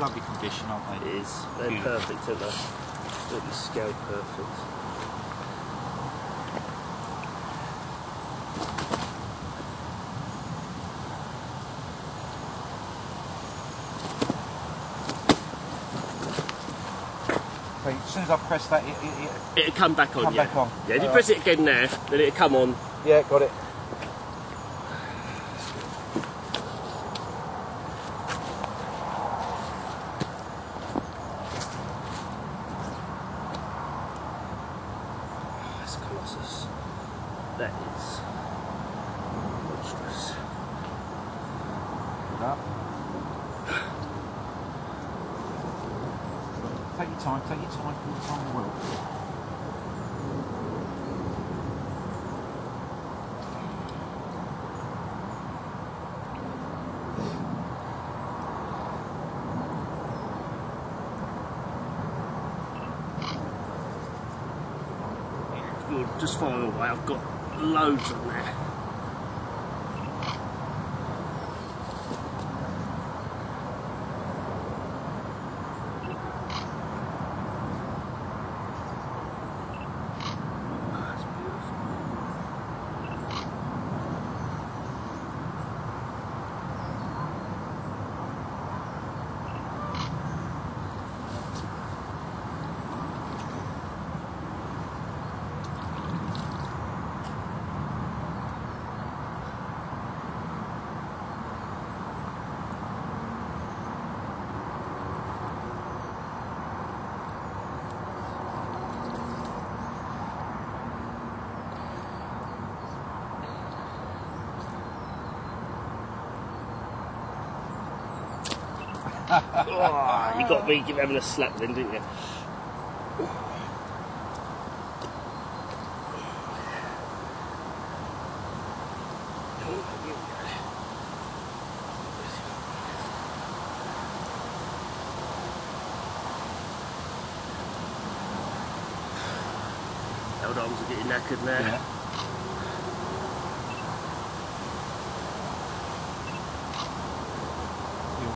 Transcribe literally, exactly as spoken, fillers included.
lovely condition, aren't they? It is. They're Beautiful. Perfect, aren't they? Absolutely scale perfect. As soon as I press that, it, it, it it'll come back on. Come yeah. back on. Yeah, if you uh, press it again now, then it'll come on. Yeah, got it. Oh, it's Colossus. That is monstrous. Good up. Take your time, take your time, all the time in the world. You're just far away, I've got loads on there. Oh, you got me having a slap then, didn't you? Old arms are getting knackered now. Yeah.